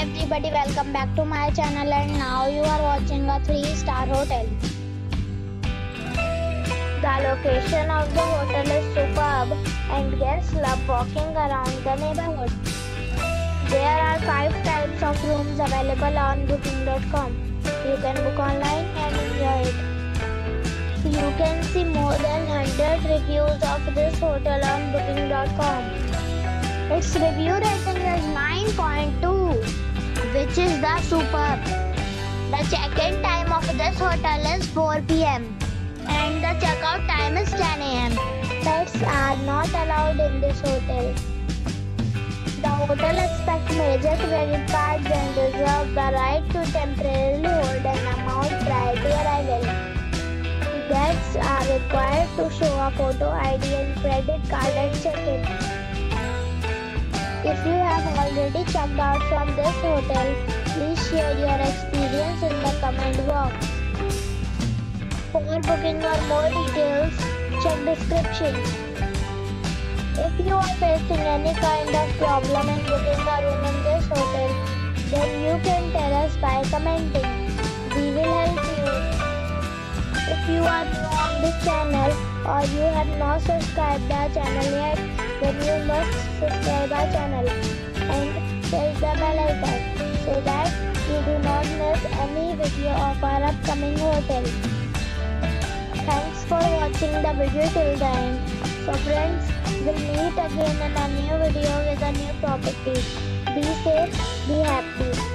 everybody, welcome back to my channel, and now you are watching a 3-star hotel. The location of the hotel is superb and guests love walking around the neighborhood. There are 5 types of rooms available on booking.com. You can book online and enjoy it. You can see more than 100 reviews of this hotel on booking.com. Its review rating is 9.2, which is the superb. The check-in time of this hotel is 4 p.m. and the check-out time is 10 a.m. Pets are not allowed in this hotel. The hotel accepts major credit cards and reserves the right to temporarily hold an amount prior to arrival. Guests are required to show a photo ID and credit card at check-in. If you have already checked out from this hotel, please share your experience in the comment box. For booking or more details, check description. If you are facing any kind of problem in booking a room in this hotel, then you can tell us by commenting. We will help you. If you are new on this channel or you have not subscribed our channel yet, then you must subscribe our channel and press the bell icon so that you do not miss any video of our upcoming hotel. Thanks for watching the video till the end. So friends, we'll meet again in a new video with a new property. Be safe, be happy.